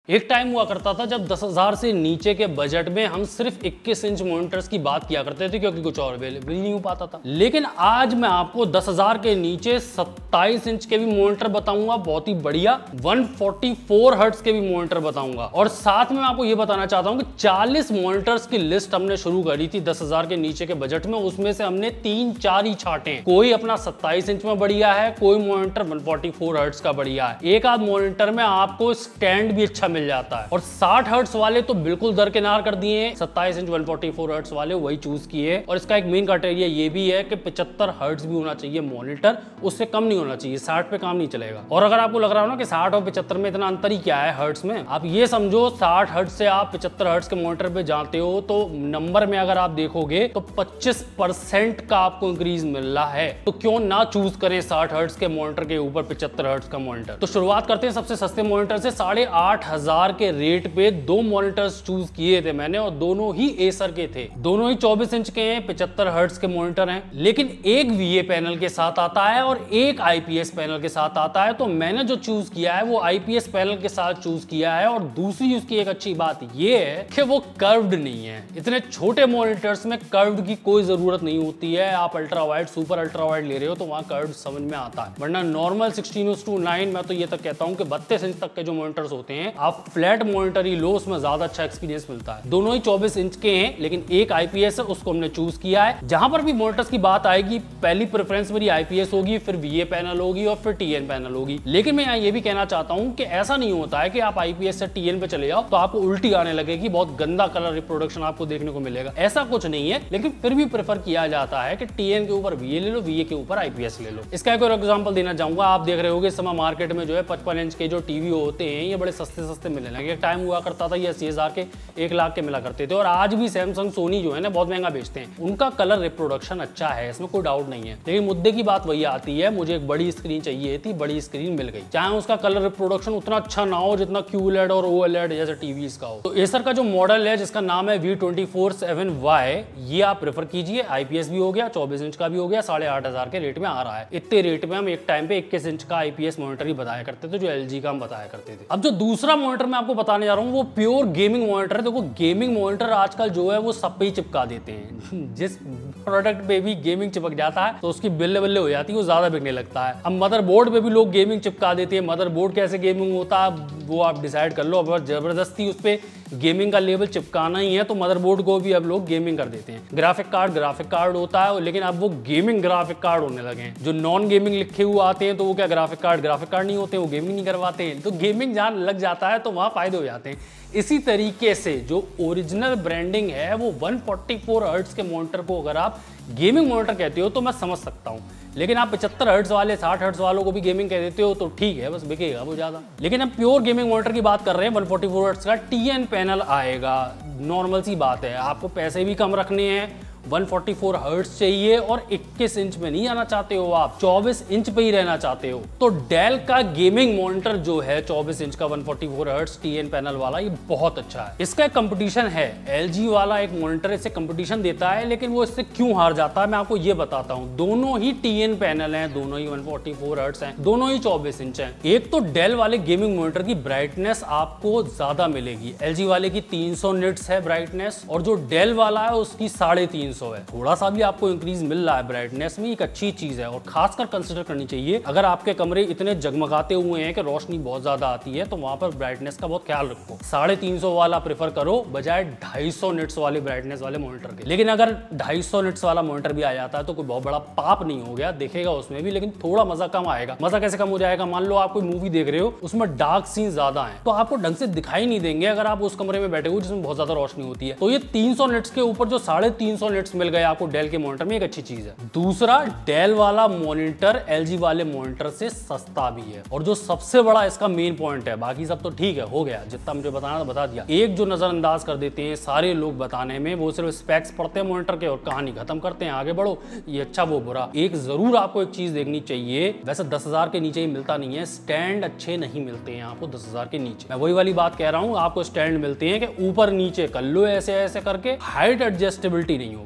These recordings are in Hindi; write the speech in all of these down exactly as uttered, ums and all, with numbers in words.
एक टाइम हुआ करता था जब दस हजार से नीचे के बजट में हम सिर्फ इक्कीस इंच मॉनिटर्स की बात किया करते थे क्योंकि कुछ और अवेलेबल नहीं हो पाता था। लेकिन आज मैं आपको दस हजार के नीचे सत्ताईस इंच के भी मॉनिटर बताऊंगा, बहुत ही बढ़िया एक सौ चौवालीस हर्ट्ज के भी मॉनिटर बताऊंगा। और साथ में मैं आपको यह बताना चाहता हूं कि चालीस मॉनिटर्स की लिस्ट हमने शुरू करी थी दस हजार के नीचे के बजट में, उसमें से हमने तीन चार ही छाटे। कोई अपना सत्ताईस इंच में बढ़िया है, कोई मॉनिटर एक सौ चौवालीस हर्ट्ज का बढ़िया है, एक आध मॉनिटर में आपको स्टैंड भी अच्छा मिल जाता है। और साठ हर्ट्ज वाले तो बिल्कुल दरकिनार कर दिए, सत्ताईस इंच एक सौ चौवालीस हर्ट्ज वाले वही चूज किए। और इसका एक मेन क्राइटेरिया ये भी है कि पचहत्तर हर्ट्ज भी होना चाहिए मॉनिटर, उससे कम नहीं होना चाहिए, साठ पे काम नहीं चलेगा। और अगर आपको लग रहा हो ना कि साठ और पचहत्तर में इतना अंतर ही क्या है हर्ट्ज में, आप ये समझो साठ हर्ट्ज से आप पचहत्तर हर्ट्ज के मॉनिटर पे जाते हो तो नंबर में अगर आप देखोगे तो पच्चीस परसेंट का आपको इंक्रीज मिल रहा है। तो क्यों ना चूज करें साठ हर्ट्ज के मॉनिटर के ऊपर पचहत्तर हर्ट्ज का मॉनिटर। तो शुरुआत करते हैं सबसे सस्ते मॉनिटर से। साढ़े आठ हजार के रेट पे दो मॉनिटर्स चूज किए थे मैंने और दोनों ही एसर के थे, दोनों ही चौबीस इंच के हैं, पचहत्तर हर्ट्ज के मॉनिटर हैं। लेकिन एक वीए पैनल के साथ आता है और एक आईपीएस पैनल के साथ आता है। तो मैंने जो चूज किया है वो आईपीएस पैनल के साथ चूज किया है। और दूसरी उसकी एक अच्छी बात ये है कि वो कर्व्ड नहीं है। इतने छोटे मॉनिटर्स में कर्व्ड की कोई जरूरत नहीं होती है। आप ultra wide, super ultra wide ले रहे हो तो वहां कर्व्ड समझ में आता है, वरना नॉर्मल सिक्सटीन टू नाइन मैं तो ये तक कहता हूं कि बत्तीस इंच तक के जो मॉनिटर्स होते हैं आप फ्लैट मॉनिटर ही लो, उसमें ज्यादा अच्छा एक्सपीरियंस मिलता है। दोनों ही चौबीस इंच के हैं लेकिन एक आईपीएस है, उसको हमने चूज किया है। जहां पर भी मॉनिटर्स की बात आएगी पहली प्रेफरेंस मेरी आईपीएस होगी, फिर वीए पैनल होगी और फिर टीएन पैनल होगी। लेकिन मैं यहाँ ये भी कहना चाहता हूं कि ऐसा नहीं होता है कि आप आईपीएस से टीएन पे चले जाओ तो आपको उल्टी आने लगेगी, बहुत गंदा कलर रिप्रोडक्शन आपको देखने को मिलेगा, ऐसा कुछ नहीं है। लेकिन फिर भी प्रेफर किया जाता है कि टीएन के ऊपर वीए ले लो, वीए के ऊपर आईपीएस ले लो। इसका एक और एग्जांपल देना चाहूंगा। आप देख रहे होगे इस समय मार्केट में जो है पचपन इंच के जो टीवी होते हैं ये बड़े सस्ते सस्ते मिलने लगे। टाइम हुआ करता था ये अस्सी हजार के, एक लाख के मिला करते थे। और आज भी सैमसंग, सोनी जो है ना बहुत महंगा बेचते हैं, उनका कलर रिप्रोडक्शन अच्छा है, इसमें कोई डाउट नहीं है। लेकिन मुद्दे की बात वही आती है, मुझे एक बड़ी स्क्रीन चाहिए थी, बड़ी स्क्रीन मिल गई, चाहे उसका कलर रिप्रोडक्शन उतना अच्छा ना हो जितना क्यूएलईडी और ओएलईडी जैसे टीवीज का हो। तो एसर का जो मॉडल है जिसका नाम है V twenty four seven Y, ये आप प्रेफर कीजिए। आईपीएस भी हो गया, चौबीस इंच का भी हो गया, साढ़े आठ हजार के रेट में आ रहा है। इतने रेट में हम एक टाइम पे इक्कीस इंच का आईपीएस मॉनिटर ही बताया करते थे, जो एलजी का हम बताया करते थे। अब जो दूसरा मॉनिटर मैं आपको बताने जा रहा हूँ वो प्योर गेमिंग मॉनिटर है। देखो गेमिंग मॉनिटर आजकल जो है वो सब पे ही चिपका देते हैं। जिस प्रोडक्ट पे भी गेमिंग चिपक जाता है तो उसकी बिल्ले बिल्ले हो जाती है, वो ज्यादा बिकने लगता है। अब मदरबोर्ड पे भी लोग गेमिंग चिपका देते हैं। मदरबोर्ड कैसे गेमिंग होता है वो आप डिसाइड कर लो। अब जबरदस्ती उस पे गेमिंग का लेबल चिपकाना ही है तो मदरबोर्ड को भी अब लोग गेमिंग कर देते हैं। ग्राफिक कार्ड ग्राफिक कार्ड होता है, लेकिन अब वो गेमिंग ग्राफिक कार्ड होने लगे हैं। जो नॉन गेमिंग लिखे हुए आते हैं तो वो क्या ग्राफिक कार्ड ग्राफिक कार्ड नहीं होते, वो गेमिंग नहीं करवाते हैं। तो गेमिंग जहाँ लग जाता है तो वहाँ फायदे हो जाते हैं। इसी तरीके से जो ओरिजिनल ब्रांडिंग है वो एक सौ चौवालीस हर्ट्ज के मॉनिटर को अगर आप गेमिंग मॉनिटर कहते हो तो मैं समझ सकता हूँ। लेकिन आप पचहत्तर हर्ट्ज वाले, साठ हर्ट्ज वालों को भी गेमिंग कह देते हो तो ठीक है, बस बिकेगा वो ज्यादा। लेकिन हम प्योर गेमिंग मॉनिटर की बात कर रहे हैं, एक सौ चौवालीस हर्ट्ज का टीएन पैनल आएगा। नॉर्मल सी बात है, आपको पैसे भी कम रखने हैं, एक सौ चौवालीस हर्ट्ज चाहिए और इक्कीस इंच में नहीं आना चाहते हो, आप चौबीस इंच पे ही रहना चाहते हो, तो डेल का गेमिंग मॉनिटर जो है चौबीस इंच का एक सौ चौवालीस हर्ट्ज टीएन पैनल वाला, ये बहुत अच्छा है। इसका एक कंपटीशन है, एलजी वाला एक मॉनिटर इससे कंपटीशन देता है, लेकिन वो इससे क्यों हार जाता है मैं आपको ये बताता हूँ। दोनों ही टीएन पैनल हैं, दोनों ही एक सौ चौवालीस हर्ट्ज हैं, दोनों ही चौबीस इंच हैं। एक तो डेल वाले गेमिंग मॉनिटर की ब्राइटनेस आपको ज्यादा मिलेगी, एलजी वाले की तीन सौ निट्स है ब्राइटनेस और जो डेल वाला है उसकी साढ़े तीन सौ है। थोड़ा सा भी आपको इंक्रीज मिल रहा है ब्राइटनेस में, एक अच्छी चीज है और खासकर कंसीडर करनी चाहिए अगर आपके कमरे इतने जगमगाते हुए हैं कि रोशनी बहुत ज्यादा आती है तो वहां पर ब्राइटनेस का बहुत ख्याल रखो। साढ़े तीन सौ वाला प्रेफर करो बजाय ढाई सौ निट्स वाले ब्राइटनेस वाले मॉनिटर के। लेकिन अगर ढाई सौ निट्स वाला मॉनिटर भी आ जाता है तो कोई बहुत बड़ा पाप नहीं हो गया, देखेगा उसमें भी, लेकिन थोड़ा मजा कम आएगा। मजा कैसे कम हो जाएगा? मान लो आप कोई मूवी देख रहे हो, उसमें डार्क सीन ज्यादा है तो आपको ढंग से दिखाई नहीं देंगे अगर आप उस कमरे में बैठे हो जिसमें बहुत ज्यादा रोशनी होती है। तो ये तीन सौ निट्स के ऊपर जो साढ़े तीन सौ निट्स मिल गए आपको डेल के मॉनिटर में, एक अच्छी चीज है। दूसरा, डेल वाला मॉनिटर एलजी वाले मॉनिटर से सस्ता भी है और जो सबसे बड़ा इसका मेन पॉइंट है, बाकी सब तो ठीक है, हो गया जितना मुझे बताना था बता दिया। एक जो नजरअंदाज कर देते हैं सारे लोग बताने में, वो सिर्फ स्पेक्स पढ़ते हैं मॉनिटर के और कहानी खत्म करते हैं, आगे बढ़ो, ये अच्छा वो बुरा। एक जरूर आपको एक चीज देखनी चाहिए, वैसे दस हजार के नीचे ही मिलता नहीं है, स्टैंड अच्छे नहीं मिलते हैं आपको दस हजार के नीचे। मैं वही वाली बात कह रहा हूँ, आपको स्टैंड मिलते हैं कि ऊपर नीचे कर लो ऐसे ऐसे करके, हाइट एडजस्टेबिलिटी नहीं होगी।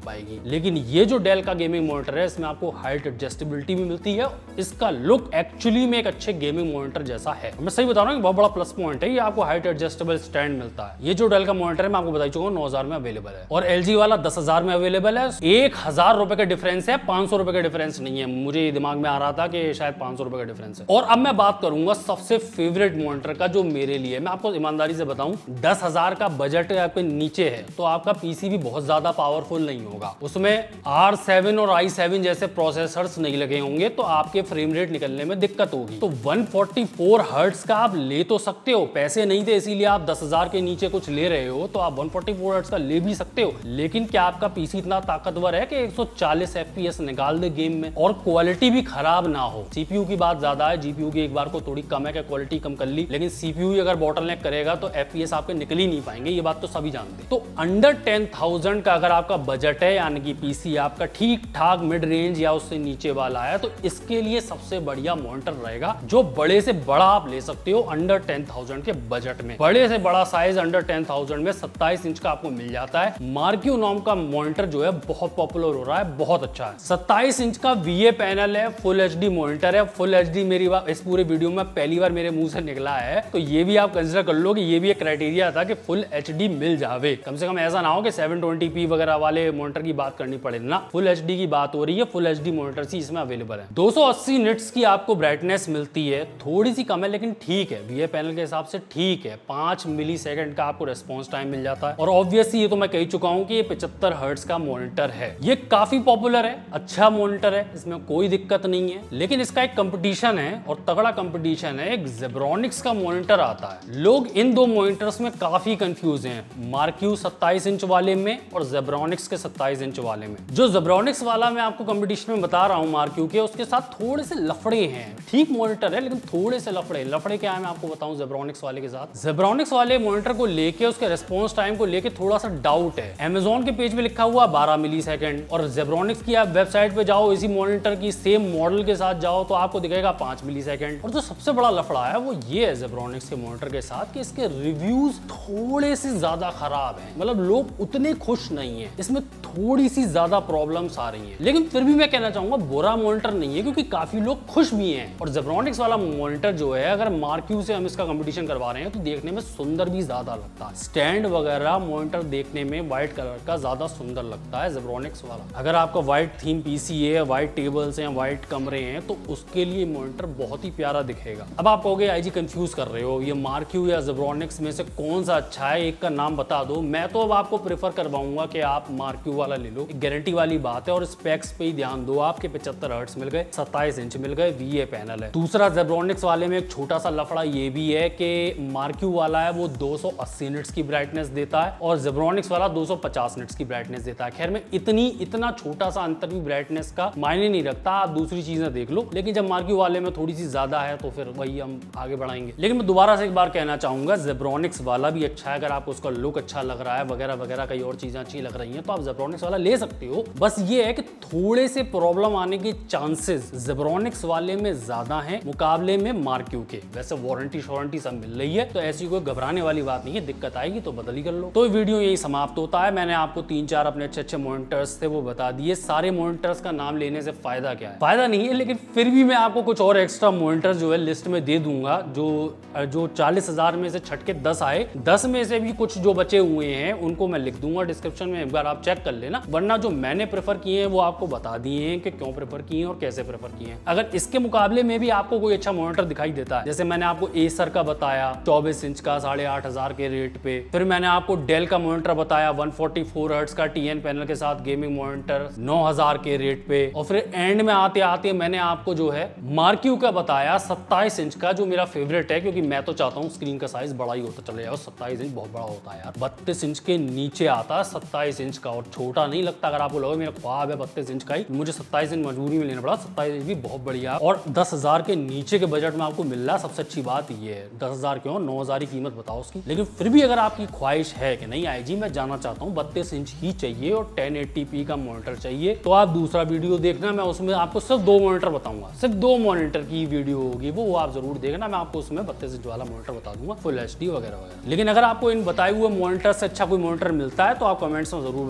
पाएगी। लेकिन ये जो डेल का गेमिंग मॉनिटर है इसमें आपको हाइट एडजस्टेबिलिटी भी मिलती है। इसका लुक एक्चुअली में एक अच्छे गेमिंग मॉनिटर जैसा है। मैं सही बता रहा हूँ, बहुत बड़ा प्लस पॉइंट है ये, आपको हाइट एडजस्टेबल स्टैंड मिलता है। ये जो डेल का मॉनिटर है मैं आपको बता चुका हूँ नौ हजार में अवेलेबल है और एलजी वाला दस हजार में अवेलेबल है। एक हजार रुपए का डिफरेंस है, पांच सौ रुपए का डिफरेंस नहीं है। मुझे दिमाग में आ रहा था कि शायद पांच सौ रुपए का डिफरेंस है। और अब मैं बात करूंगा सबसे फेवरेट मॉनिटर का जो मेरे लिए, मैं आपको ईमानदारी से बताऊं, दस हजार का बजट आपके नीचे है तो आपका पीसी भी बहुत ज्यादा पावरफुल नहीं होगा। उसमें आर सेवन और आई सेवन जैसे प्रोसेसर्स नहीं लगे होंगे तो आपके फ्रेम रेट निकलने में दिक्कत होगी। तो वन फोर्टी फोर हर्ट्ज का आप ले तो सकते हो, पैसे नहीं थे इसीलिए आप दस हजार के नीचे कुछ ले रहे हो तो आप वन फोर्टी फोर हर्ट्ज का ले भी सकते हो। लेकिन क्या आपका पीसी इतना ताकतवर है कि एक सौ चालीस एफपीएस निकाल दे गेम में और क्वालिटी भी खराब ना हो? सीपीयू की बात ज्यादा है, जीपीयू की एक बार को थोड़ी कम है कि क्वालिटी कम कर ली, लेकिन सीपीयू ही अगर बॉटलनेक करेगा तो एफपीएस आपके निकल ही नहीं पाएंगे, ये बात तो सभी जानते हैं। तो अंडर टेन थाउजेंड का अगर आपका बजट है, यानी कि पीसी आपका ठीक ठाक मिड रेंज या उससे नीचे वाला है, तो इसके लिए सबसे बढ़िया मॉनिटर रहेगा जो बड़े से बड़ा आप ले सकते हो अंडर टेन थाउजेंड के बजट में। बड़े से बड़ा साइज अंडर टेन थाउजेंड में सत्ताईस इंच का आपको मिल जाता है। मार्क्यू नाम का मॉनिटर जो है बहुत पॉपुलर हो रहा है, बहुत अच्छा है। सत्ताईस इंच का वीए पैनल है, फुल एचडी मॉनिटर है। फुल एचडी मेरी इस पूरे वीडियो में पहली बार मेरे मुंह से निकला है, तो ये भी आप कंसिडर कर लो कि ये भी एक क्राइटेरिया था कि फुल एचडी मिल जावे। कम से कम ऐसा ना हो कि सेवन ट्वेंटी पी वगैरह वाले मॉनिटर की बात करनी पड़े ना, फुल एचडी की बात हो रही है। फुल एचडी मॉनिटर ही इसमें अवेलेबल है। दो सौ अस्सी निट्स की आपको ब्राइटनेस मिलती है, थोड़ी सी कम है लेकिन ठीक है, वीए पैनल के हिसाब से ठीक है। पांच मिली सेकंड का आपको रेस्पॉन्स टाइम मिल जाता है और ऑब्वियसली ये तो मैं कह चुका हूं कि ये पचहत्तर हर्ट्ज का मॉनिटर है। ये काफी पॉपुलर है, अच्छा मॉनिटर है, इसमें कोई दिक्कत नहीं है। लेकिन इसका एक कंपटीशन है और तगड़ा कंपटीशन है, एक जेब्रॉनिक्स का मॉनिटर आता है। लोग इन दो मॉनिटर्स में काफी कंफ्यूज हैं, मार्क्यू सत्ताईस इंच वाले में और जेब्रॉनिक्स के सत्ताईस इंच वाले में। जो जेब्रॉनिक्स वाला मैं आपको कंपटीशन में बता रहा हूं मार्क्यू के, उसके साथ थोड़े से लफड़े हैं। ठीक मॉनिटर है लेकिन थोड़े से लफड़े लफड़े क्या है मैं आपको बताऊं जेब्रॉनिक्स वाले के साथ। जेब्रॉनिक्स वाले मॉनिटर को लेके उसके रिस्पॉन्स टाइम को लेके थोड़ा सा डाउट है। अमेजोन के पेज पे लिखा हुआ बारह मिली सेकंड और जेब्रॉनिक्स की आप वेबसाइट पे जाओ, इसी मॉनिटर की सेम मॉडल के साथ जाओ तो आपको दिखेगा पांच मिली सेकंड। और जो सबसे बड़ा लफड़ा है वो ये है जेब्रॉनिक्स के मॉनिटर के साथ कि इसके रिव्यूज थोड़े से ज्यादा खराब हैं, मतलब लोग उतने खुश नहीं है, इसमें थोड़ी सी ज्यादा प्रॉब्लम्स आ रही हैं। लेकिन फिर भी मैं कहना चाहूंगा बुरा मॉनिटर नहीं है क्योंकि काफी लोग खुश भी हैं। और जेब्रॉनिक्स वाला मॉनिटर जो है, अगर मार्क्यू से हम इसका कंपटीशन करवा रहे हैं तो देखने में सुंदर भी ज्यादा लगता है। स्टैंड वगैरह मॉनिटर देखने में व्हाइट कलर का ज्यादा सुंदर लगता है जेब्रॉनिक्स वाला। अगर आपका व्हाइट थीम पीसी है, व्हाइट टेबल्स हैं, व्हाइट कमरे हैं, तो उसके लिए मॉनिटर बहुत ही प्यारा दिखेगा। अब आप कहोगे आईजी कंफ्यूज कर रहे हो, ये मार्क्यू या जेब्रॉनिक्स में से कौन सा अच्छा है, एक का नाम बता दो। मैं तो अब आपको प्रेफर करवाऊंगा कि आप मार्क्यू वाला ले लो, गारंटी वाली बात है। और स्पेक्स पे ही ध्यान दो, आपके पचहत्तर हर्ट्ज मिल गए, सत्ताईस इंच मिल गए, वीए पैनल है। दूसरा जेब्रॉनिक्स वाले में एक छोटा सा लफड़ा ये भी है कि मार्क्यू वाला है वो दो सौ अस्सी निट्स की ब्राइटनेस देता है और जेब्रॉनिक्स वाला दो सौ पचास निट्स की ब्राइटनेस देता है। खैर में इतनी इतना छोटा सा अंतर भी ब्राइटनेस का मायने नहीं रखता, आप दूसरी चीजें देख लो। लेकिन जब मार्क्यू वाले में थोड़ी सी ज्यादा है तो फिर वही हम आगे बढ़ाएंगे। लेकिन मैं दोबारा से एक बार कहना चाहूंगा जेब्रॉनिक्स वाला भी अच्छा है, अगर आपको उसका लुक अच्छा लग रहा है वगैरह वगैरह, कई और चीजें अच्छी लग रही हैं तो आप जेब्रॉनिक्स वाला ले सकते हो। बस ये है कि थोड़े से प्रॉब्लम आने के चांसेस जेब्रॉनिक्स वाले में ज्यादा हैं मुकाबले में मार्क्यू के। वैसे वारंटी वारंटी सब मिल रही है तो ऐसी कोई घबराने वाली बात नहीं है, दिक्कत आएगी तो बदल ही कर लो। तो वीडियो यही समाप्त होता है। मैंने आपको तीन चार अपने अच्छे अच्छे मॉनिटर्स थे वो बता दिए। सारे मॉनिटर्स का नाम लेने से फायदा क्या है, फायदा नहीं है, लेकिन फिर भी मैं आपको कुछ और एक्स्ट्रा मॉनिटर जो है लिस्ट में दे दूंगा। जो जो चालीस हजार में से छटके दस आए, दस में से भी कुछ जो बचे हुए हैं उनको मैं लिख दूंगा डिस्क्रिप्शन में, एक बार आप चेक कर लेना। वरना जो मैंने प्रेफर किए हैं वो आपको बता दिए हैं कि क्यों प्रेफर किए हैं और कैसे प्रेफर किए हैं। अगर इसके मुकाबले में भी आपको कोई अच्छा मॉनिटर दिखाई देता है, जैसे मैंने आपको एसर का बताया चौबीस इंच का साढ़े आठ हजार के रेट पे, फिर मैंने आपको डेल का मॉनिटर बताया वन फोर्टी फोर हर्ट्ज का टीएन पैनल के साथ गेमिंग मॉनिटर नौ हजार के रेट पे, और फिर एंड में आते आते मैंने आपको जो है मार्क्यू का बताया सत्ताईस इंच का, जो मेरा फेवरेट है क्योंकि मैं तो चाहता हूँ स्क्रीन का साइज बड़ा ही होता चले जाए। सत्ताईस इंच बहुत बड़ा होता है यार, बत्तीस इंच के नीचे आता है सत्ताईस इंच का, और छोटा नहीं लगता। अगर आपको लगे मेरा ख्वाब है बत्तीस इंच का ही, मुझे सत्ताईस इंच मजबूरी में लेना पड़ा। सत्ताईस इंच भी बहुत बढ़िया, और दस हजार के नीचे के बजट में आपको मिल रहा है। सबसे अच्छी बात ये है, दस हजार क्यों, नौ हजार की कीमत बताओ उसकी। लेकिन फिर भी अगर आपकी ख्वाहिश है कि नहीं आईजी मैं जाना चाहता हूँ बत्तीस इंच ही चाहिए और टेन एटी पी का मॉनिटर चाहिए, तो आप दूसरा वीडियो देखना, मैं उसमें आपको सिर्फ दो मॉनिटर बताऊंगा, सिर्फ दो मॉनिटर की वीडियो होगी वो वो आप जरूर देखना। मैं आपको उसमें बत्तीस इंच वाला मॉनिटर बता दूंगा, फुल एच डी वगैरह वगैरह। लेकिन अगर आपको इन बताए हुए मॉनिटर से अच्छा कोई मॉनिटर मिलता है तो आप कमेंट्स में जरूर बताइएगा।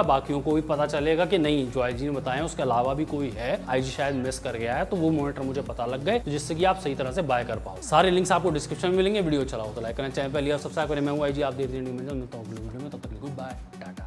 जाएगा, बाकियों को भी पता चलेगा कि नहीं जो आई जी ने बताया उसके अलावा भी कोई है, आई जी शायद मिस कर गया है, तो वो मॉनिटर मुझे पता लग गए, तो जिससे कि आप सही तरह से बाय कर पाओ। सारे लिंक्स आपको डिस्क्रिप्शन में मिलेंगे। वीडियो अच्छा हो तो लाइक करना, चैनल पर लिया सब्सक्राइब करें। मैं हूं आई जी, आप देख रहे हैं, मिलता हूं अगले वीडियो में, तब तक गुड बाय, टाटा।